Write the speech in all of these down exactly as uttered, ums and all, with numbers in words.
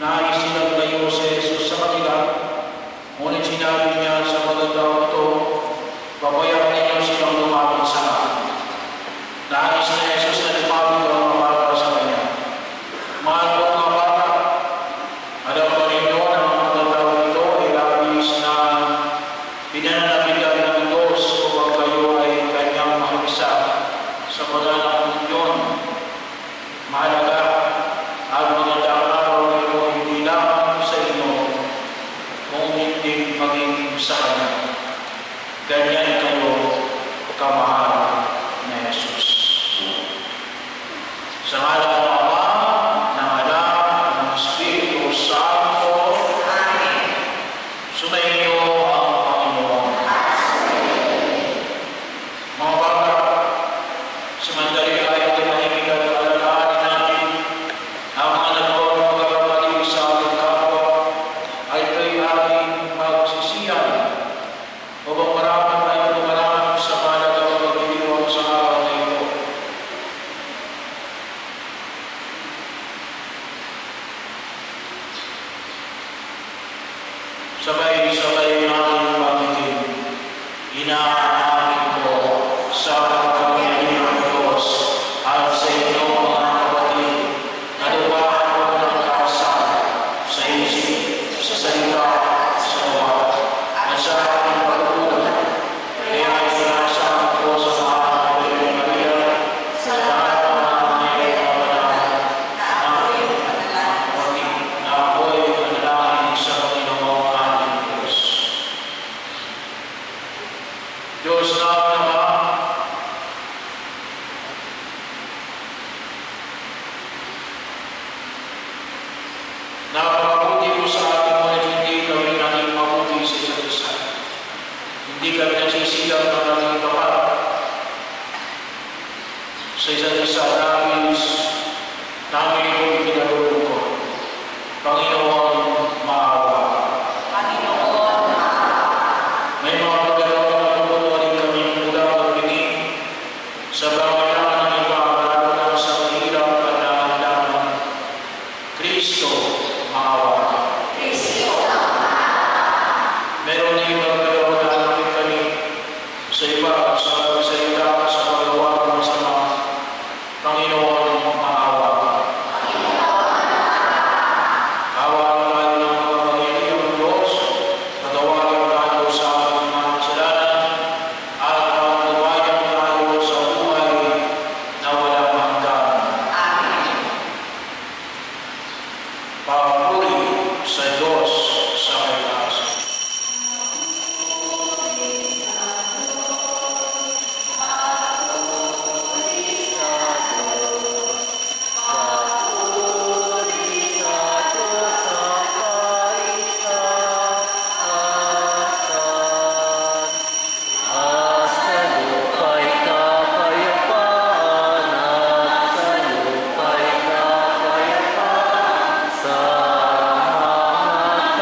nais nilang layo si Jesus sa kanila, ngunit sinabi niya sa mga tao ito, pabayaan ninyo silang lumapit sa akin. Nais ni Jesus na lumapit ang mga bata sa kanya. Mahal ko mga bata, alam ko ninyo na ang mga tao ito ay labis na pinananabigan ng Diyos upang kayo ay kanyang makisa sa paglalakad ng Diyon. Mahalaga ang magandang araw na ito hindi lamang sa inyo kung hindi maging sa Kanya. Ganyan kayo kamahal na Jesus. Sa ngalan ng Ama, ng Anak, ng Espiritu Santo. Amen. Sumainyo ang Panginoon. Mga bata, samantali tayo tumahimik at alalahanin natin ang mga nagawa ng mga kapatid sa ating kapwa ay kay ating magsisiyan upang maraming tayo lumalang sa mahalagang pagdiriwang sa araw na ito. Sabay-sabay natin pamitin, inaamin ko sa Panginoon Diyos at sa inyo mga kapatid, na luwahan ko ng kaasal sa isip, sa salita, sa gawa, at sa aking pagtulog. Kaya ay sinasabi ko sa mga kapatid Maria, sa lahat ng mga nangyayari na ako'y manalangin, na ako'y manalangin sa Panginoong ating Diyos. Diyos na Ama, napakabuti mo sa ating mga hindi kami naging mabuti sa isa't isa. Hindi kami nagsisilang na naging tapat sa isa't isa dahil namin ito pinalulong ko. Panginoon, maawa. Panginoon, maawa. May mga pagkakaroon na tumutuloy kami mula pagpingin sa bangalan ng iba lalo na sa mahirap at nangandaman. Kristo, maawa. Kristo, maawa. Meron din pagkakaroon na namin kami sa iba sa pagsalita sa paggawa ng masama. Panginoon, maawa. Awa tayo ng mga Panginoon Diyos, patawarin tayo sa ating mga kasalanan, at pagbabayan tayo sa buhay na walang hanggan. Amen. Papuri sa Diyos sa kailangan. Sa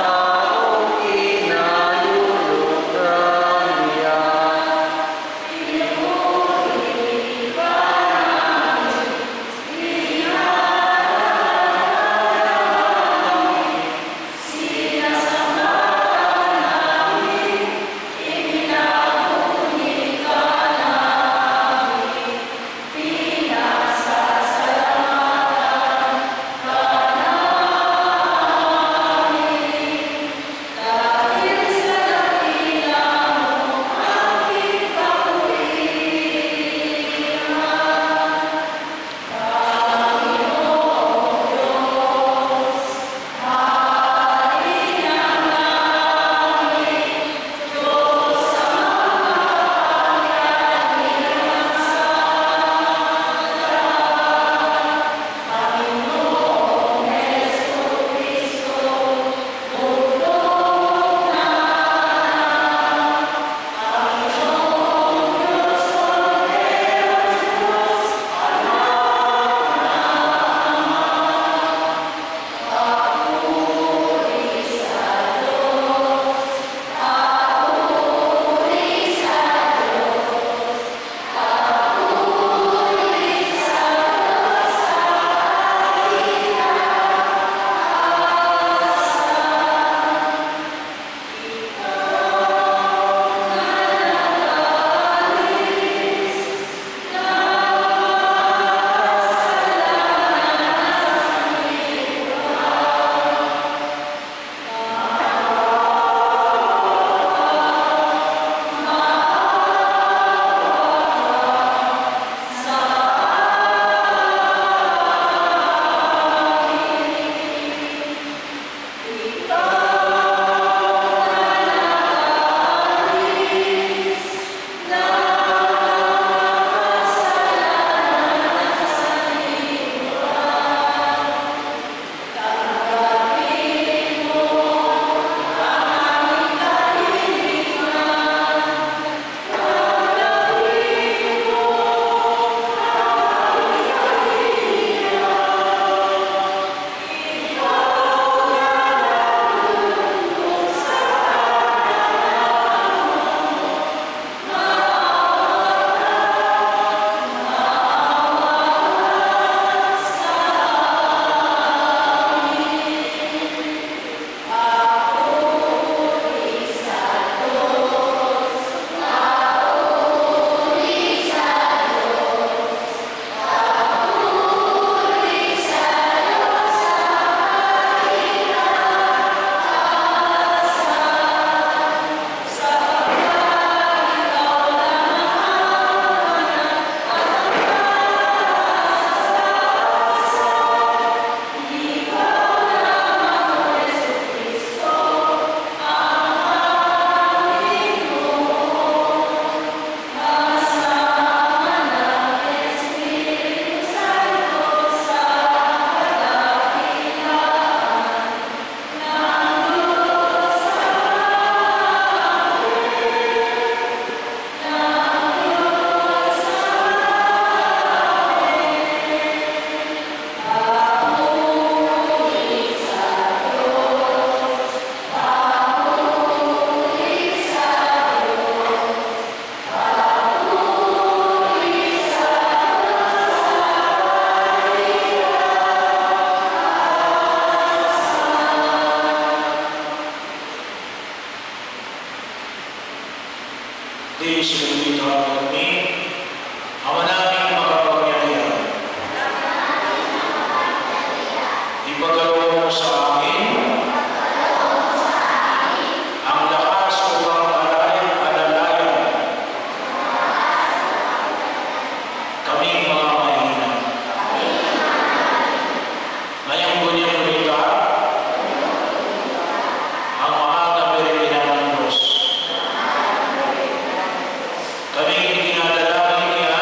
Espiritu kami, Ama namin makapangyarihan, ipagkaloob mo sa amin ang lakas upang alalayan kami mga mahina. Ngayong bunyang lumita, ang mahal na Birhina ng Diyos. Kami ikinadalangin niya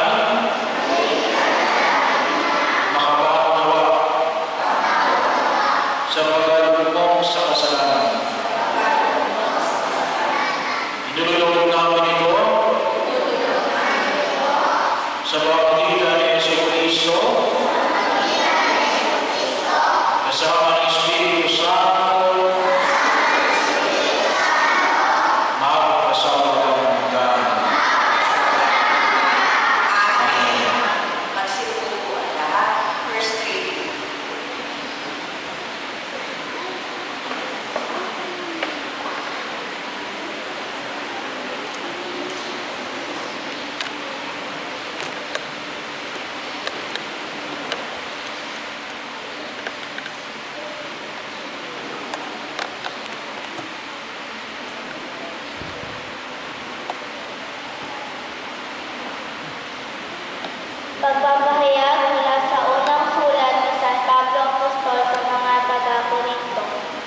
makapanawa sa pagkalugmok sa kasalanan. Inululog namin ito sa pamamagitan ni Jesucristo kasama ng Espiritu Santo magpasawalang hanggan. Amen. Magsiupo po ang lahat. First reading. Pagpapahayag mula sa unang sulat ni San Pablo Apostol sa mga taga-Korinto.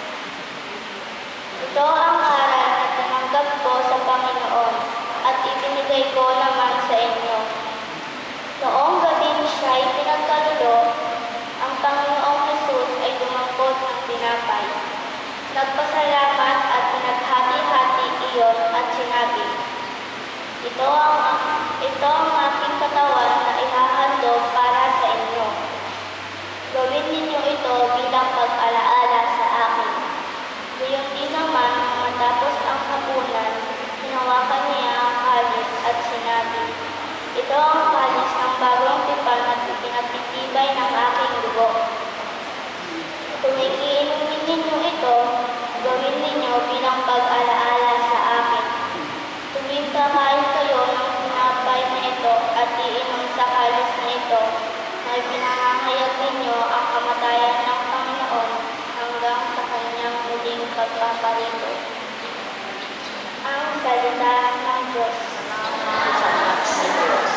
Ito ang aral na tinanggap ko sa Panginoon at ibinigay ko naman sa inyo. Noong gabing siya'y pinagkaloob, ang Panginoong Jesus ay dumangkot ng tinapay. Nagpasalamat at pinaghati-hati iyon at sinabi, Ito ang ito ang aking katawan na ihahandog para sa inyo. Gawin ninyo ito bilang pag-alaala sa akin. Gayon din naman, matapos ang hapunan, hinawakan niya ang kalis at sinabi, Ito ang kalis ng bagong tipan at pinagtitibay ng aking dugo. Kung ikiinumin ninyo ito, gawin ninyo bilang pag-alaala sa akin. Tuwing kakain kayo ng tinapay na ito at iinom sa kalis na ito, ay pinangangayag ninyo ang kamatayan ng Panginoon hanggang sa kanyang muling pagpaparito. Ang salita ng Diyos. Salamat sa Diyos.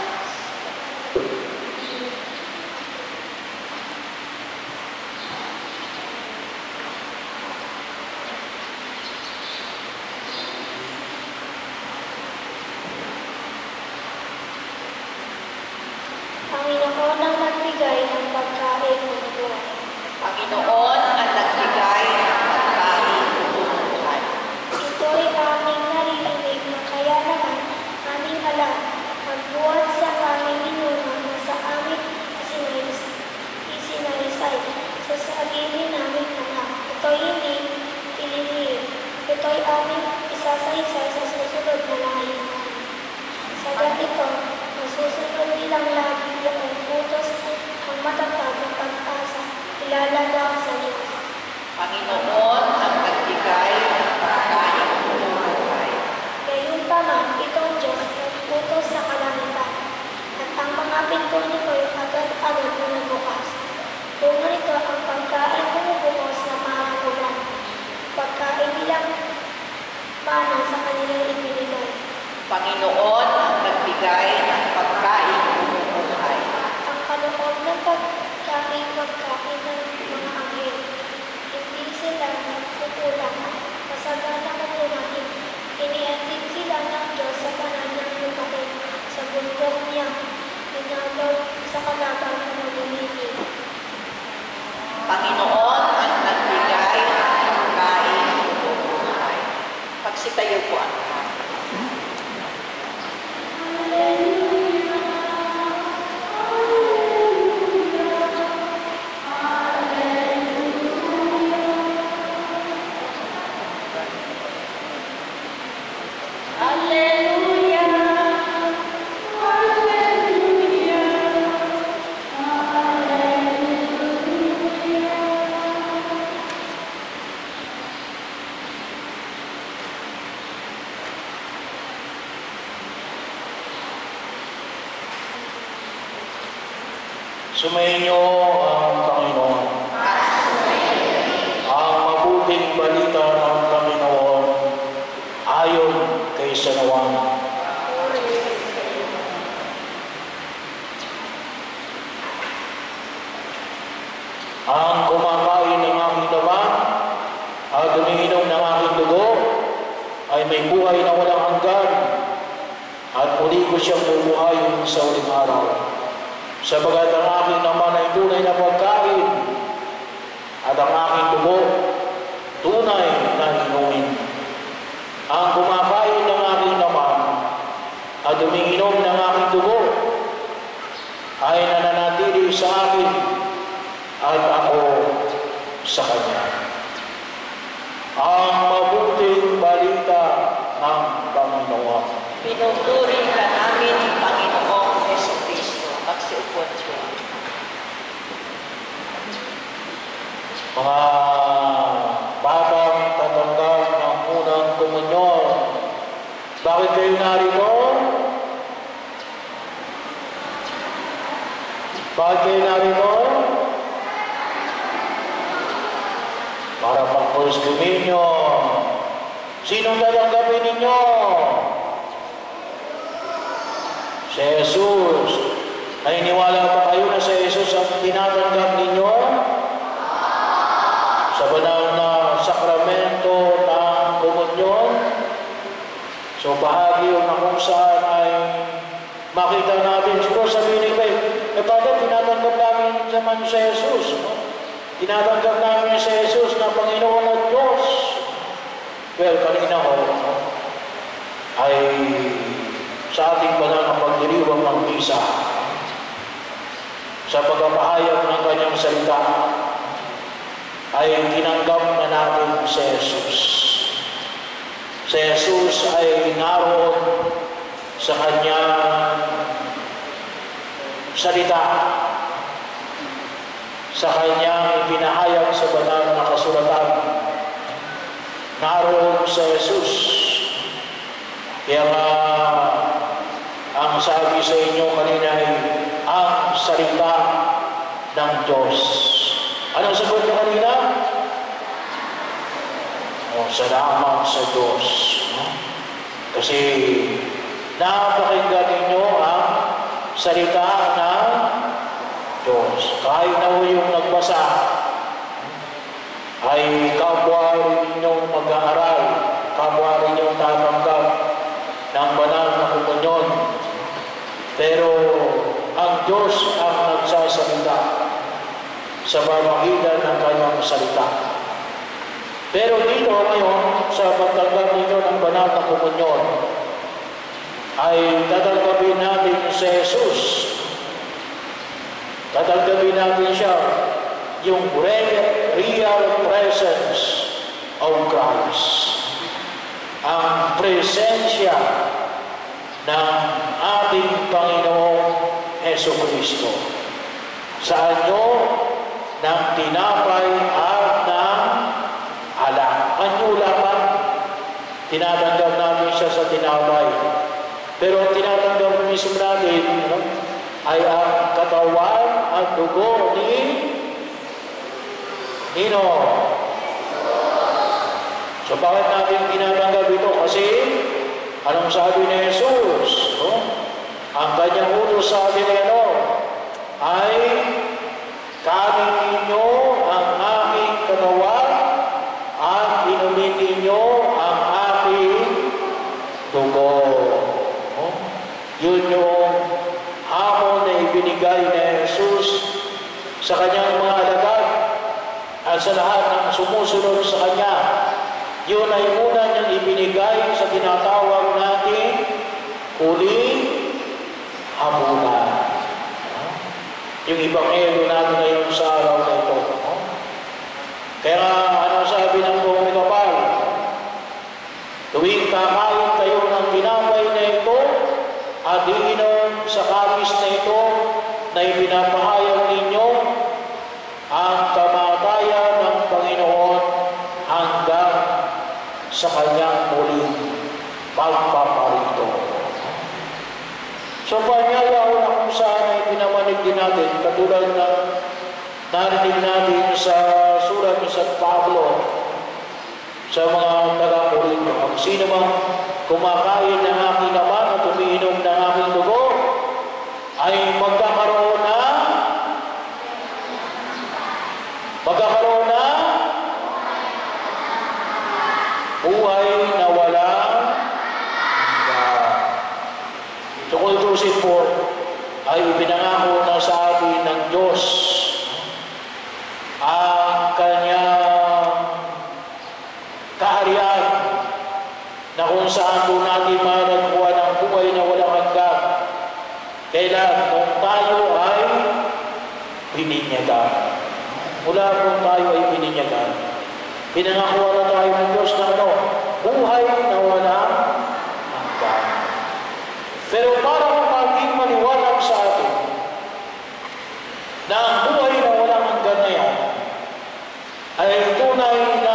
Panginoon ang nagbigay ng pagkain ng buhay. Panginoon ang nagbigay ng pagkain ng buhay. Ito'y aming naririnig na kaya naman aming alam, magbuhat sa aming inuman na sa aming isinays- isinaysay sa sarili namin anak. Ito'y hindi ililihim. Ito'y aming isasaysay sa susunod na lahi namin. Sa ganito, masusunod nilang lagi ang utos ang matatag na pag-asa, ilalagang sa Diyos. Panginoon ang nagbigay ng pagkain ng buhay. Gayunpaman, itong Diyos nag-utos sa kalangitan, at ang mga pinto nito'y agad-agad na nagbukas. Bunga nito ang pagkain bumubukas na mahagulan. Pagkain nilang mana sa kanilang ibinigay. Panginoon ang nagbigay ng pagkain ng buhay. Ang kaloob ng pagkain pagkain ng mga anghel. Hindi sila nagkukulang, masagana na lumaking. Inihatid sila ng Diyos sa kanan ng lupain, sa bundok niya, inagaw sa kalaban na nabumili. Panginoon ang nagbigay ng pagkain ng buhay. Pagsitayo po ang lahat. Hallelujah. Sumainyo ang Panginoon. Ang mabuting balita ng Panginoon ayon kay San Juan. Ang kumakain ng aking laman at umiinom ng aking dugo ay may buhay na walang hanggan, at muli ko siyang bubuhayin sa uling araw. Sabagat ang aking laman ay tunay na pagkain, at ang aking dugo tunay na inumin. Ang kumakain ng aking laman at umiinom ng aking dugo ay nananatili sa akin, at ako sa kanya. Ang mabuting balita ng Panginoon. Pinupuri ka namin, Panginoong Jesucristo. Magsiupot siya. Mga batang tatanggap ng unang komunyon, bakit kayo narito? Bakit kayo narito? Para pang-First Communion. Sinong tatanggapin ninyo? Si Jesus. Naniniwala pa kayo na si Jesus ang tinatanggap ninyo? Sa banal na sakramento ng komunyon? So bahagi yun na kung saan ay makita natin. Siguro sabihin nila, eh Father, tinatanggap namin naman si Jesus. No? Tinatanggap namin si Jesus na Panginoon at Diyos. Well, kanina ko, no? ay sa ating banal na pagdiriwang ng misa, sa pagpapahayag ng kanyang salita, ay tinanggap na natin si Jesus. Si Jesus ay naroon sa kanyang salita, sa kanyang ipinahayag sa banal na kasulatan. Naroon si Jesus. Kaya nga, ang sabi sa inyo kanina ay ang salita ng Diyos. Anong sagot niyo kanina? O, salamat sa Diyos. Kasi napakinggan ninyo ang salita ng Diyos. Kahit na ho yung nagbasa, ay kapwa rin ninyong mag-aaral, kapwa rin ninyong tatanggap ng banal na komunyon. Pero ang Diyos ang nagsasalita sa pamamagitan ng kanyang salita. Pero dito ngayon, sa pagtanggap ninyo ng banal na komunyon, ay tatanggapin natin si Jesus. Tatanggapin natin siya, yung real, real presence of Christ. Ang presensya ng ating Panginoong Jesucristo. Sa anyo ng tinapay at ng alak. Anyulapan, tinatanggap natin siya sa tinapay. Pero tinatanggap mismo natin, no, ay ang katawan at dugo ni Nino. So bakit natin tinatanggap ito? Kasi anong sabi ni Jesus? No? Ang kanyang utos sa atin ay ano? Ay kanin ninyo ang aking katawan at inumin ninyo ang aking dugo. No? Yun yung hamon na ibinigay ni Jesus sa kanyang mga alagad at sa lahat ng sumusunod sa kanya. Yun ay una niyang ibinigay sa tinatawag natin huling habulan. Yung Ebanghelyo natin ngayon sa araw na ito. Kaya ano sabi ng buong kapal? Tuwing kakain kayo ng tinapay na ito at iinom sa kapis na ito na ipinapahayag ninyo, ang kamatayan ng Panginoon hanggang sa kanyang muling pagpaparito. So, panyaya na kung saan ay pinamanig narinig din natin, katulad na narinig natin sa sulat ni San Pablo sa mga taga-Korinto. Ang sino mang kumakain ng aking laman at umiinom ng aking dugo ay magkakaroon na magkakaroon na buhay na walang hanggan. So kung itusin po, ay ipinangako na sa atin ng Diyos ang kanyang kaharian na kung saan po natin maragpuan ang buhay na walang hanggan. Kailan kung tayo ay pininyagan. Mula kung tayo ay pininyagan, pinangakuha na tayo ng Diyos na ano? Buhay na walang hanggan. Pero para maging maliwanag sa atin na ang buhay na walang hanggan na yan ay tunay na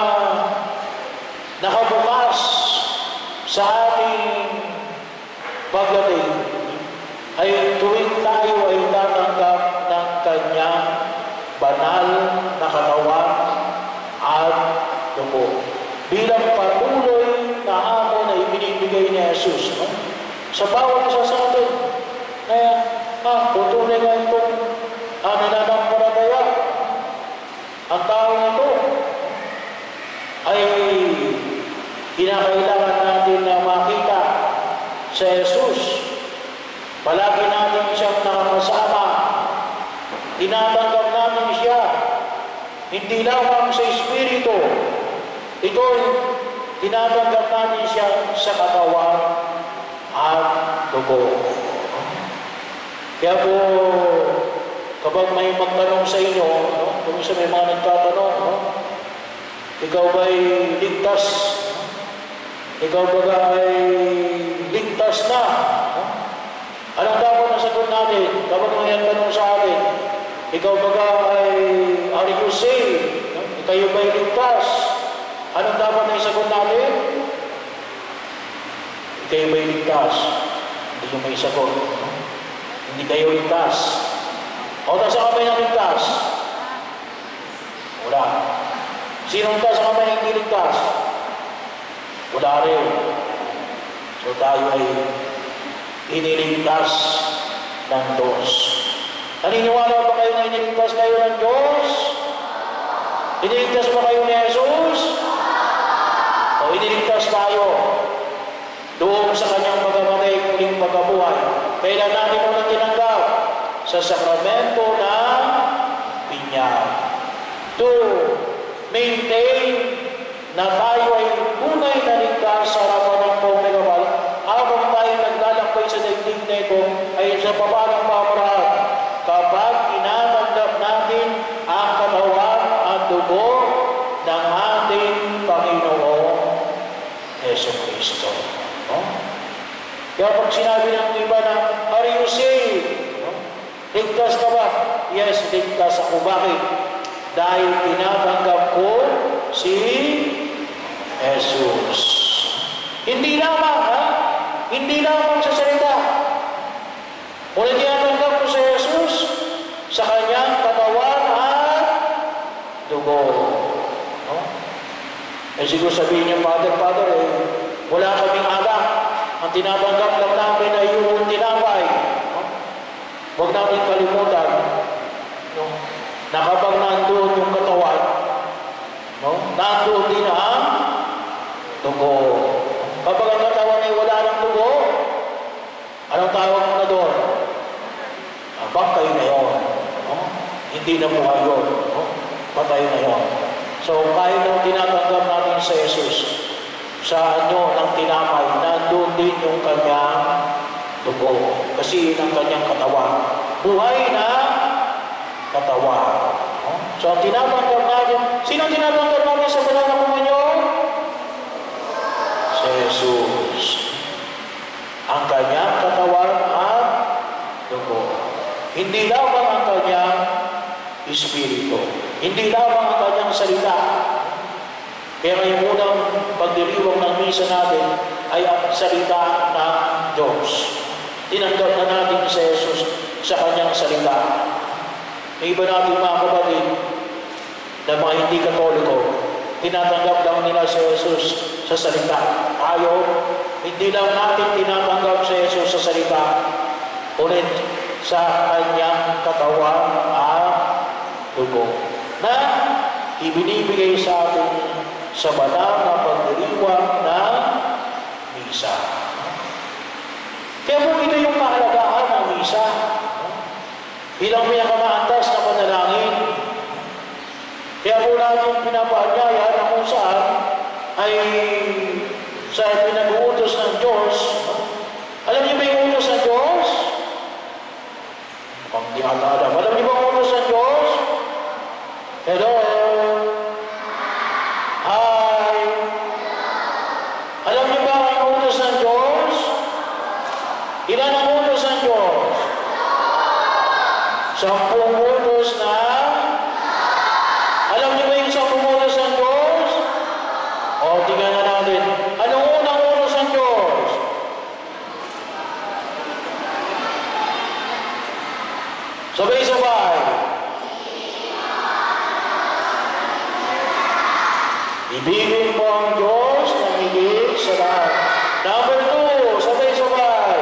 nakabukas sa ating pagdating, ay tuwing tayo ay tatanggap ng kanyang banal na katawan at dugo bilang patuloy na hamon na ibinibigay ni Jesus, no? Sa bawat isa sa atin. Kaya, ah, tutuloy nga itong ah, nananampalataya. Ang tao ito ay kinakailangan natin na makita sa Jesus. Palagi natin siyang nakakasama. Tinatanggap namin siya. Hindi lamang sa Espiritu. Ito'y tinatanggap natin siya sa katawan at dugo. Kaya po, kapag may magtanong sa inyo, no? Kung sa may mga nagtatanong, no? Ikaw ba'y ligtas? Ikaw ba ay ligtas na? No? Anong dapat na sagot natin? Kapag may nagtanong sa atin, ikaw ba ay are you saved? No? Ikaw ba'y ligtas? Anong dapat na isagot natin? Ikaw ba'y ligtas? Hindi yung may sagot. No? Hindi kayo ligtas. O ta sa kamay na ligtas? Wala. Sinong ta sa kamay na hindi ligtas? Wala rin. So tayo ay iniligtas ng Diyos. Naniniwala ba kayo na iniligtas kayo ng Diyos? Iniligtas ba kayo ni Jesus? O iniligtas tayo doon sa kanyang pagkamatay, muling pagkabuhay? Kailan natin unang tinanggap? Sa sakramento ng binyag. To maintain na tayo ay tunay na ligtas sa harapan ng pagkakabal. Habang tayo naglalakbay sa daigdig na ito ay sa baba ng pamarahan. Kapag tinatanggap natin ang katawan at dugo ng ating Panginoong Jesucristo. No? Kaya pag sinabi ng iba na, are you saved? No? Ligtas ka ba? Yes, ligtas ako. Bakit? Dahil tinatanggap ko si Jesus. Hindi lamang, ha? Hindi lamang sa salita. Kung tinatanggap ko si Jesus sa kanyang katawan at dugo. No? Eh siguro sabihin niya, Father, Father, eh, wala kaming alak. Ang tinatanggap lang namin ay yung tinapay. No? Huwag namin kalimutan, no? Na kapag nandoon yung katawan, no? Nandoon din ang dugo. Kapag ang katawan ay wala ng dugo, anong tawag mo na doon? Ah, bangkay na yun. No? Hindi na buhay yun. No? Patay na yun. So, kahit nang tinatanggap natin sa Jesus, sa ano ng tinapay, nandun din yung kanyang dugo. Kasi yun ang kanyang katawan. Buhay na katawan. No? So, tinatanggap natin. Sino tinatanggap natin sa banal na komunyon? Si Jesus. Ang kanyang katawan at dugo. Hindi lamang ang kanyang Espiritu. Hindi lamang ang kanyang salita. Kaya ngayong unang pagdiriwang ng misa natin ay ang salita ng Diyos. Tinanggap na natin sa Jesus sa kanyang salita. May iba natin mga kapatid na mga hindi Katoliko, tinatanggap lang nila si Jesus sa salita. Ayaw, hindi lang natin tinatanggap si Jesus sa salita, ulit sa kanyang katawan at dugo na ibinibigay sa atin sa banal na pagdiriwang ng misa. Kaya po ito yung kahalagahan ng misa. Bilang pinakamaantas na panalangin. Kaya po natin pinapaanyaya na kung saan ay sa pinag-uutos ng Diyos. Alam niyo ba yung utos ng Diyos? Mukhang di ata alam. Alam niyo ba ang utos ng Diyos? Hello? Hi? Alam niyo ba ang utos ng Diyos? Ilan ang utos ng Diyos? Sampung utos na? Alam niyo ba yung sampung utos ng Diyos? O, tingnan na natin. Anong unang utos ng Diyos? Sabay-sabay. Ibigin mo ang Diyos na higit sa lahat. Number two, sabay-sabay.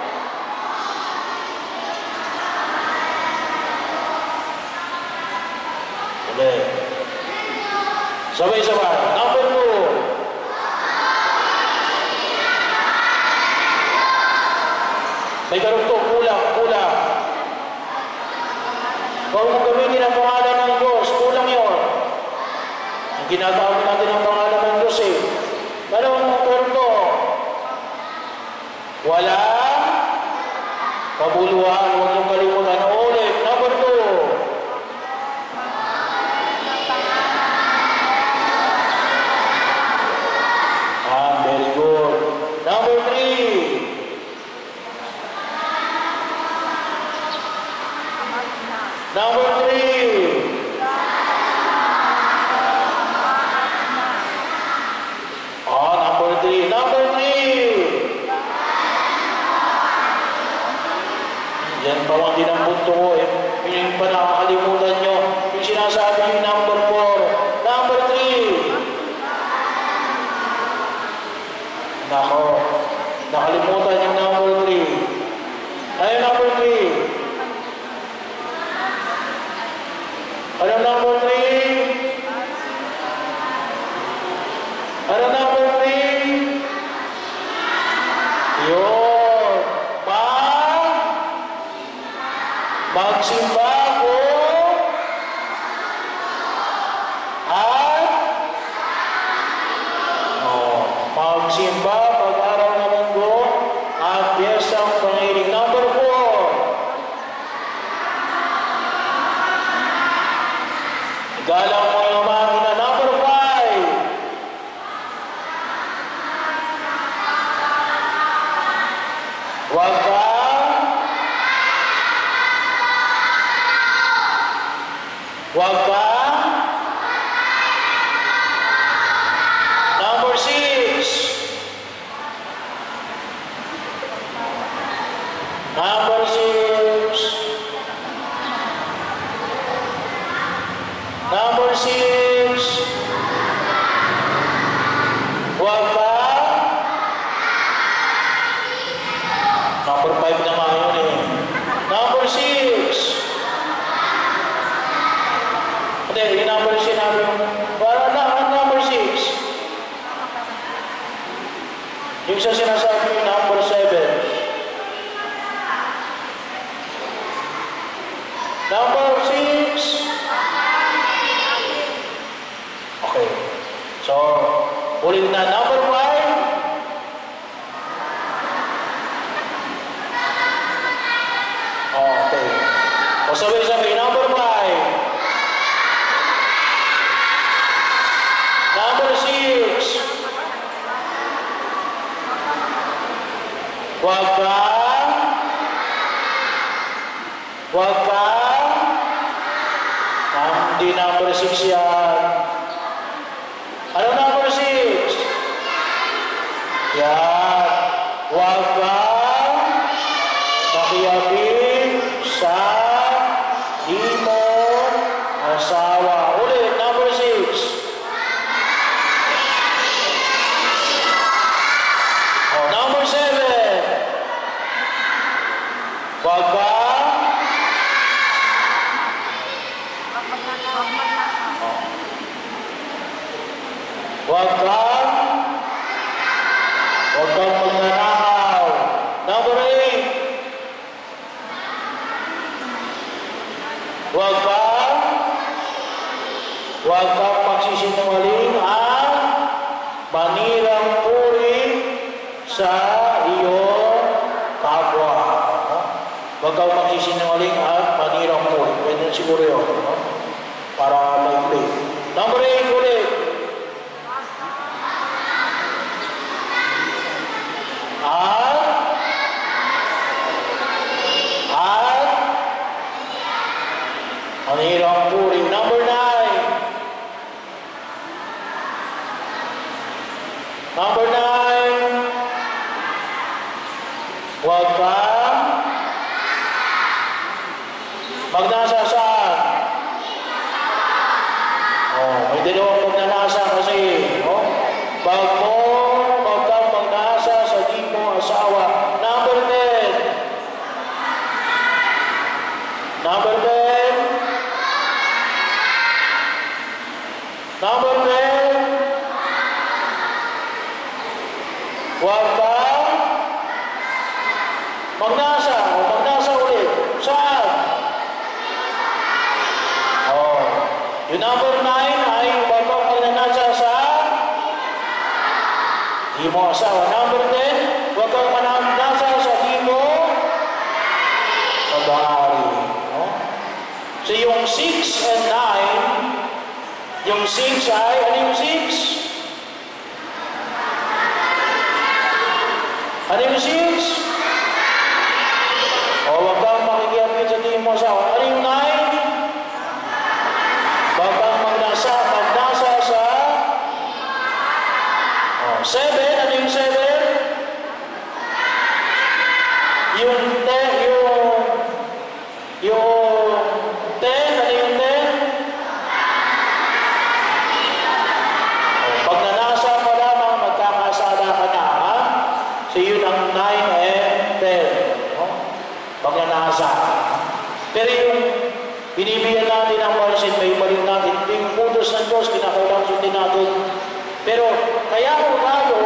Ulit. Sabay-sabay. Number two. May karugtong, kulang, kulang. Huwag mong gamitin ang pangalan ng Diyos, kulang yun. Ang ginatawag natin ang pangalan ng Diyos eh. Anong karugtong? Wala kabuluhan, huwag niyong kalimutan. Ulit, number two. Ah, very good. Number three. Number three. Ah, number three. Number three. Yan pa ang dinambot ko eh. Yung pa nakakalimutan nyo. Yung sinasabi yung number four. Number three. Nako. Nakalimutan yung number three. Ayun number three. Ano number three? Ano number three? Yun. Mag magsimba ko at oh, magsimba pag-araw ng Munggo at piyestang pangiling. Number four. Galang mo yung makina. Number five. Huwag ka Huwag ka Number six. Number six. Number six. Huwag ka. Number five na nga yun eh. Number six. Hindi, yung number sinabi yung para na ang number six. Yung sa sinasabi yung number seven. Number six. Okay. So, ulit na. Number five. Okay. O sabi-sabi, number five. Number six. Huwag ka. Huwag ka. Hindi number six yan. Ano number six? Yan. Huwag ka makiapin sa Huwag kang Huwag kang Huwag kang magnanakaw. Number eight. Huwag kang Huwag kang magsisinungaling at manirang puri sa iyong kapwa. Huwag kang magsisinungaling at manirang puri. Pwede siguro yun. No? Para maikli. Number eight ulit. At At manirang puri. Number nine. Number nine. Huwag kang magnasa saan? Oh, may dalawang magnanasa kasi. Oh, bag mo, huwag kang magnasa sa di mo asawa. Number ten. Number ten. Number ten. Huwag kang magnasa. O magnasa ulit. Saan? Oh. Yung number nine ay huwag kang magnanasa sa di mo asawa. Number ten, huwag kang magnasa sa di mo pag-aari. No? So yung six and nine, yung six ay, ano yung six? Ano yung six? O, huwag kang makikiyapit sa di mo asawa. Ano yung nine? Huwag kang magnasa, magnasa sa o, seven, ano yung seven? Yung ten, yung yung ten, ano yung ten? O, pag nanasa mo lamang, magkakasala ka na, ha? So yun ang nine and ten. No? Pag nanasa. Pero yung binibigyan natin ang pansin, may balik natin, yung utos ng Diyos, kinakailangan sundin natin. Pero kaya kung tayo,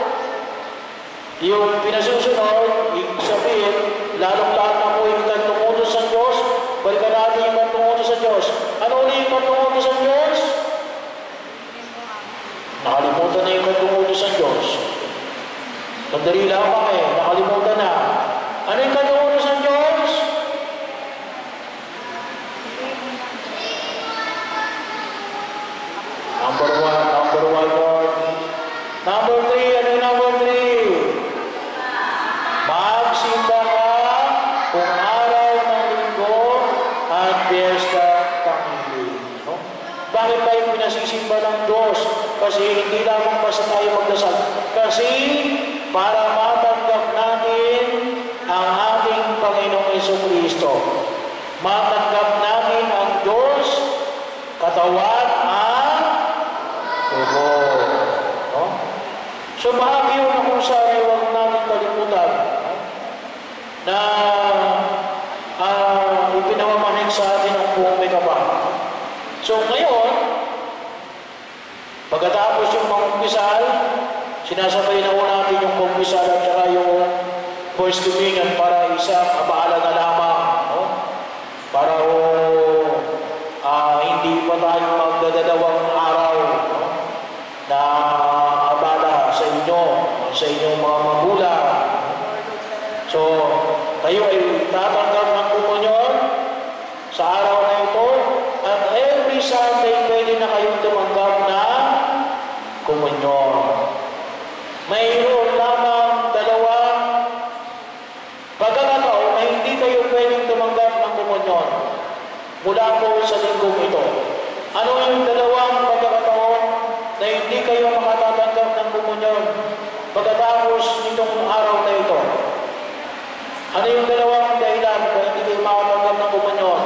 yung pinasusunod, yung sabihin, lalong-lalo na po yung kantong utos ng Diyos, balikan natin yung kantong utos ng Diyos. Ano ulit yung kantong utos ng Diyos? Nakalimutan na yung kantong utos ng Diyos. Sandali lang kami, nakalimutan na. Ano yung kantong utos ng Diyos? Number one, number one, Lord. Number three, ano yung number three? Magsimba ka kung araw ng linggo at piyesta pangili. No? Bakit ba yung pinasisimba ng Diyos? Kasi hindi lamang basta tayo magdasal. Kasi para matanggap natin ang ating Panginoong Jesucristo. Matanggap natin ang Diyos, katawan at tubo. No? So bahagi yun na kung saan huwag natin kalimutan na uh, ipinamamanig sa atin ang buong may kabah. So ngayon, pagkatapos yung pang-umpisal, sinasabay na po natin yung pang-umpisal at saka yung First Communion para isang abaala na lamang. No? Para o uh, hindi pa tayo magdadalawang araw, no? Na abala sa inyo, sa inyong mga magulang. So, kayo ay tatanggap ng komunyon sa araw na ito at every Sunday pwede na kayong tumanggap ng komunyon. Mayroon lamang dalawang pagkakataon na hindi kayo pwedeng tumanggap ng komunyon mula po sa linggong ito. Ano yung dalawang pagkakataon na hindi kayo makatatanggap ng komunyon pagkatapos nitong araw na ito? Ano yung dalawang dahilan na hindi kayo makatanggap ng komunyon?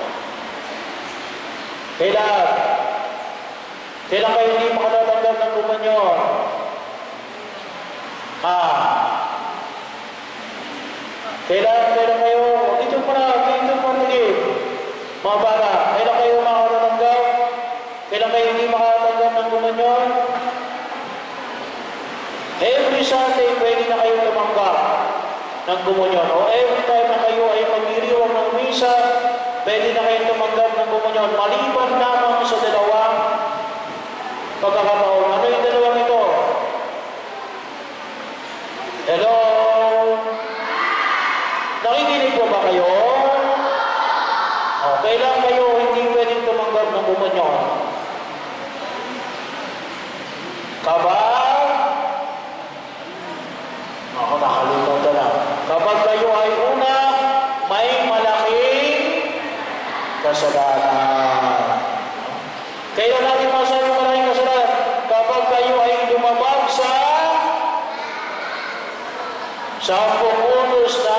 Kailan? Kailan kayo hindi makatatanggap ng komunyon? Ha? Kailan, kailan kayo, dito Mga bata, kailan kayo makakatanggap? Kailan kayo hindi makakatanggap ng komunyon? Every Sunday, pwede na kayo tumanggap ng komunyon. O every time na kayo ay magdiriwang ng misa, pwede na kayo tumanggap ng komunyon. Maliban lamang sa dalawang pagkakataon. Ano yung dalawang ito? Hello? Nakikinig po ba kayo? O, kailan kayo hindi pwedeng tumanggap ng komunyon? Kapag ako nakalimutan na. Kapag kayo ay una, may malaking kasalanan. Kailan natin masabi malaking kasalanan? Kapag kayo ay lumabag sa sampung utos na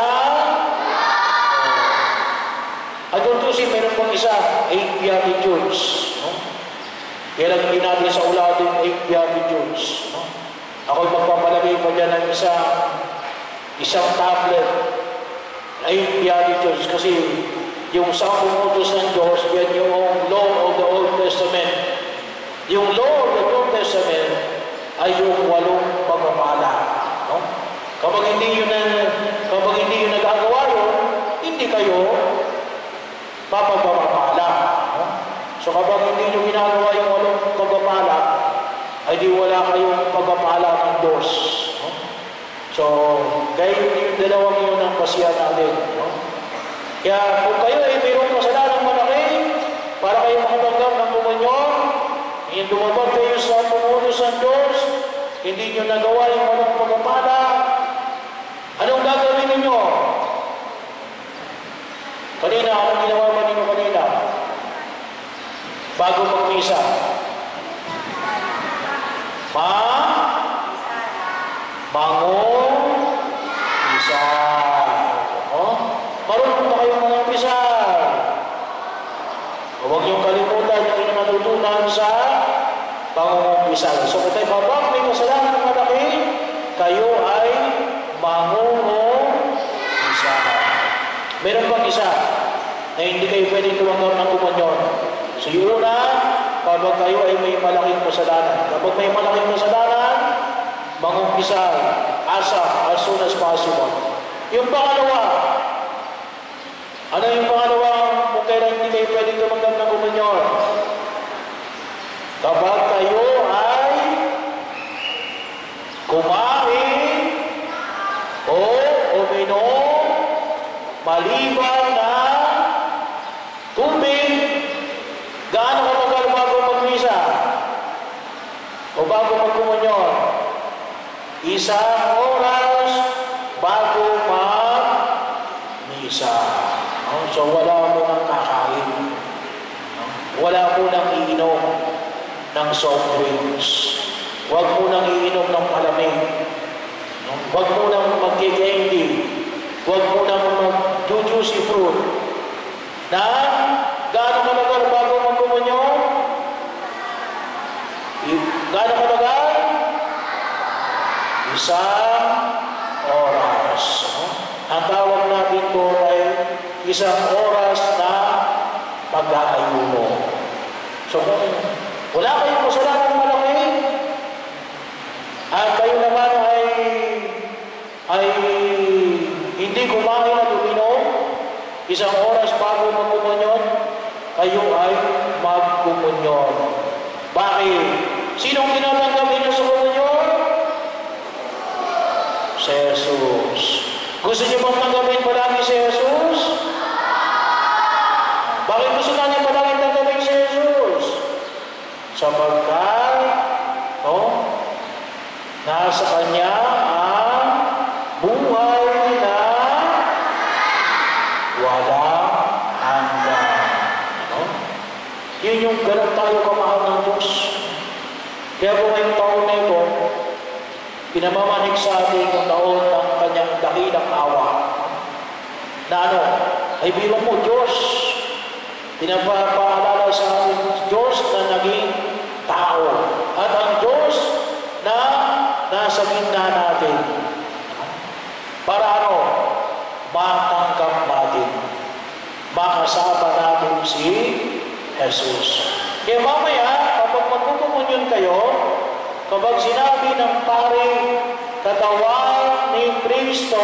at utusin, meron pang isa, eight beatitudes. No? Kaya lang hindi natin sa ulatin eight beatitudes. No? Ako'y magpapalagay pa dyan ng isang isang tablet eight beatitudes kasi yung sampung utos ng Diyos, yan yung law of the Old Testament. Yung law of the New Testament ay yung walong pagpapala. No? Kapag hindi yun na, kapag hindi yun nagagawa yun, hindi kayo mapagpapala. No? So kapag hindi nyo ginagawa yung walong pagpapala, ay di wala kayong pagpapala ng Diyos. No? So, kaya yung dalawang yun ang pasiyan natin. No? Kaya kung kayo ay mayroong kasalanan malaki, para kayo makatanggap ng komunyon, yung dumabag kayo sa pumutos ng Diyos, hindi nyo nagawa yung walong pagpapala, anong gagawin ninyo? Kanina, anong ginawa ba ninyo kanina? Bago magmisa. Ma? Bangon? Pisal. Oh? Marunong na kayong mga pisal. Huwag niyong kalimutan yung inyong natutunan sa bangong pisal. So, kung tayo babak, may kasalanan ng malaki, kayo ay mangungong pisal. Meron pang isa na hindi kayo pwedeng tumanggap ng komunyon. So, yung una, kapag kayo ay may malaking kasalanan. Kapag may malaking kasalanan, mangumpisal, asap, as soon as possible. Yung pangalawa, ano yung pangalawa kung kailan hindi kayo pwedeng tumanggap ng komunyon? Kapag kayo ay kumain o uminom maliban na tubig, gaano katagal bago magmisa? O bago magkomunyon? Isang oras bago mag-misa. No? So wala mo nang kakain. No? Wala mo nang iinom ng soft drinks. Huwag mo nang iinom ng palamig. No? Huwag mo nang mag-candy. Huwag mo nang mag-juicy fruit. Na gaano katagal bago magkomunyon? Gaano katagal? Isang oras. No? Ang tawag natin ko ay isang oras na pag-aayuno. So kung wala kayong kasalanan malaki, at kayo naman ay ay hindi kumain at uminom, isang oras bago magkomunyon, kayo ay magkomunyon. Bakit? Sinong tinatanggap ninyo sa komunyon? Si Jesus. Gusto niyo bang tanggapin palagi si Jesus? Bakit gusto na niyo palagi tanggapin si Jesus? Sapagkat, no, nasa Kanya ang buhay na walang hanggan. No? Yun yung ganun tayo kamahal ng Diyos. Kaya po ngayong taon na ito, pinamamanig sa atin yung taon ng kanyang dakilang awa. Na ano, ay biro mo, Diyos, pinapaalala sa atin, Diyos na naging tao. At ang Diyos na nasa gitna natin. Para ano? Matanggap natin. Makasama natin si Jesus. Kaya mamaya, kapag magpupumunyon kayo, kapag sinabi ng pare, katawan ni Kristo,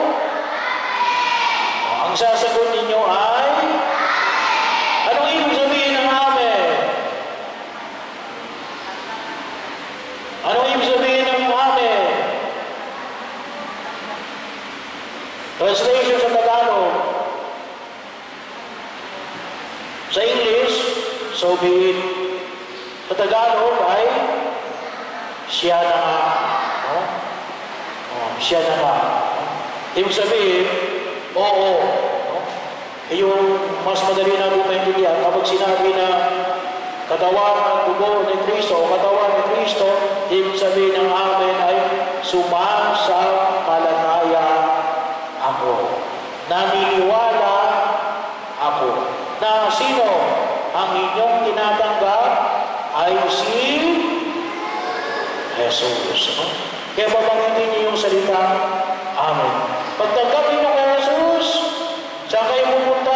ang sasagot ninyo ay, anong ibig sabihin ng amen? Anong ibig sabihin ng amen? Translation sa Tagalog. Sa English, so be it. Sa Tagalog ay, siya na nga. No? Oh, siya na nga. Ibig sabihin, oo. No? E yung mas madali natin maintindihan, kapag sinabi na katawan ng dugo ni Kristo o katawan ni Kristo, ibig sabihin ng amen ay sumasampalataya ako. Naniniwala ako. Na sino ang inyong tinatanggap ay si Jesus. Kaya babanggitin niyo yung salita, amen. Pagtanggapin niyo kay Jesus, saan kayo pupunta?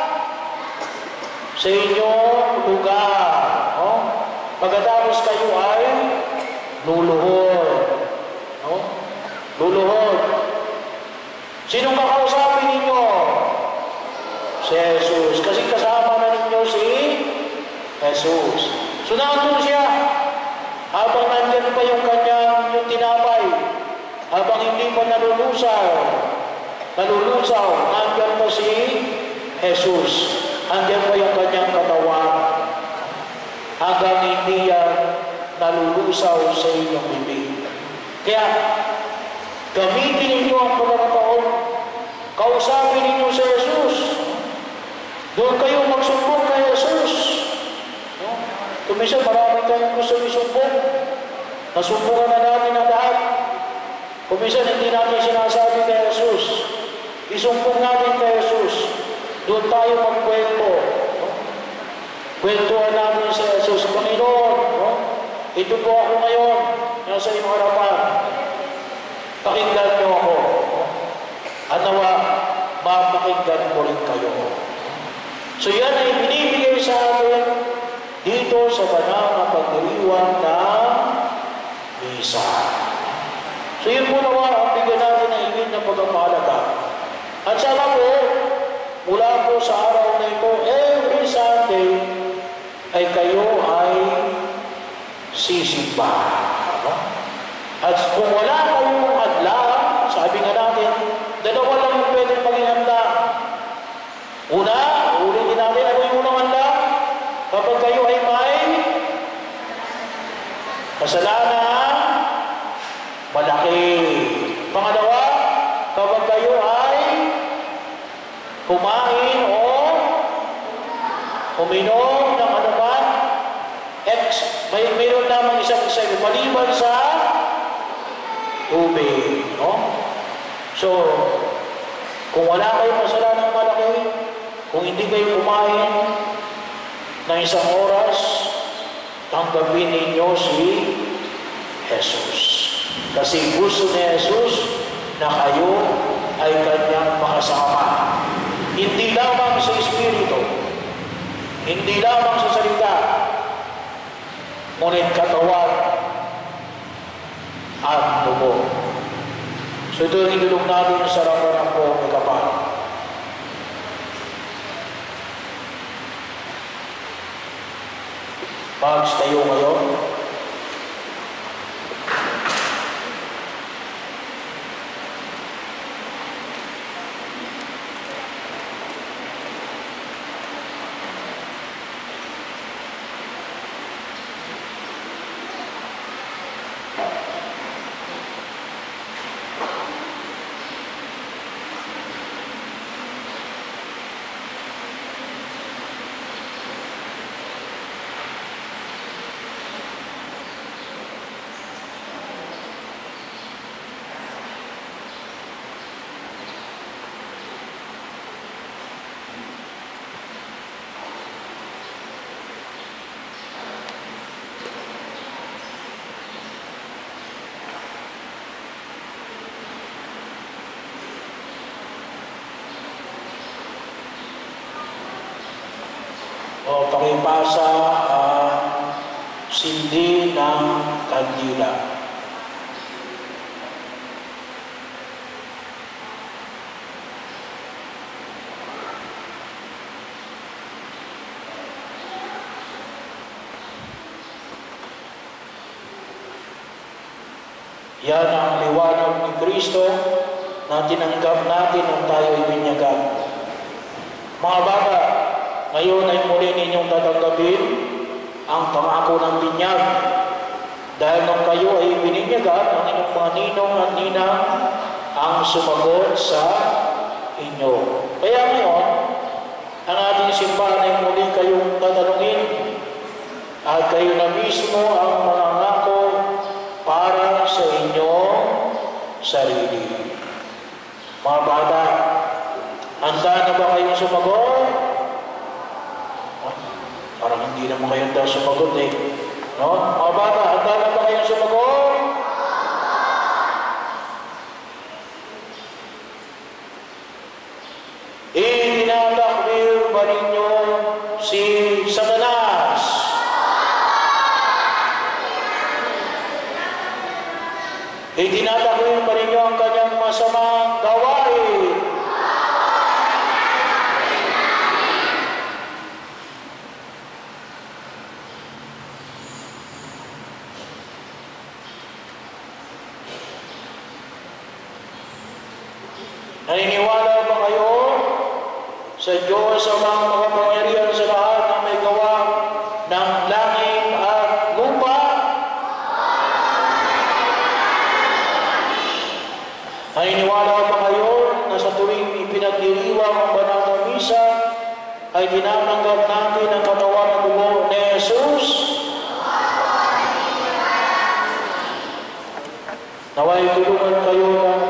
Sa inyong lugar. No? Pagkatapos kayo ay luluhod. No? Luluhod. Sinong kakausapin ninyo? Si Jesus. Kasi kasama na ninyo si Jesus. So nandun siya. Habang nandyan pa yung kanyang yung tinapay, habang hindi pa nalulusaw, nalulusaw, nandyan pa si Jesus. Nandyan pa yung kanyang katawan. Hanggang hindi yan nalulusaw sa inyong bibig. Kaya, gamitin ninyo ang pagkakataon. Kausapin ninyo si Jesus. Doon kayo magsumbong kay Jesus. No? Kumisa, marami tayong gusto isumbong. Nasumbungan na natin ang lahat. Kumisa, hindi natin sinasabi kay Jesus. Isumbong natin kay Jesus. Doon tayo magkwento. No? Kwentuhan natin si Jesus. Panginoon, no? Ito po ako ngayon. Nasa iyong harapan. Pakinggan niyo ako. No? At nawa, mapakinggan ko rin kayo. So yan ay binibigay sa atin dito sa banal na pagdiriwang ng misa. So yun po naman ang bigyan natin ng higit na pagpapahalaga. At sana po, mula po sa araw na ito, every Sunday, ay kayo ay sisimba. At kung wala kayong hadlang, sabi nga natin, dalawa lang yung pwedeng maging hadlang. Una, ulitin natin, ano yung unang hadlang? Kapag kayo ay may kasalanan, malaki. Pangalawa, kapag kayo ay kumain o uminom ng anuman, X, may mayroon lamang isang isa, maliban sa tubig. No? So, kung wala kayong kasalanan malaki, kung hindi kayo kumain ng isang oras, tanggapin ninyo si Jesus. Kasi gusto ni Jesus na kayo ay kanyang makasama. Hindi lamang sa Espiritu, hindi lamang sa salita, ngunit katawan at dugo. So ito yung idulog natin sa harapan ng buong may kapal. Pags tayo ngayon. O pakipasa ang sindi ng kandila. Yan ang liwanag ni Kristo na tinanggap natin nung tayo'y binyagan. Mga bata, ngayon ay muli ninyong tatanggapin ang pangako ng binyag. Dahil nung kayo ay bininyagan, ang inyong mga ninong at ninang ang sumagot sa inyo. Kaya ngayon, ang ating simbahan ay muli kayong tatanungin at kayo na mismo ang mangangako para sa inyong sarili. Mga bata, handa na ba kayong sumagot? Oh, parang hindi naman kayo daw sumagot eh. No? Mga bata, handa na ba kayong sumagot? Itinatakbir ba ninyo si Satanas? Itinatakwil pa ninyo ang kanyang masamang gawain. Naniniwala ba kayo sa Diyos sa mga makapangyarihan sa lahat na may gawa ng langit at lupa? Naniniwala ba kayo na sa tuwing ipinagdiriwang ang banal na misa ay tinanggap natin ang katawan at dugo ni Jesus? Naway tulungan kayo ng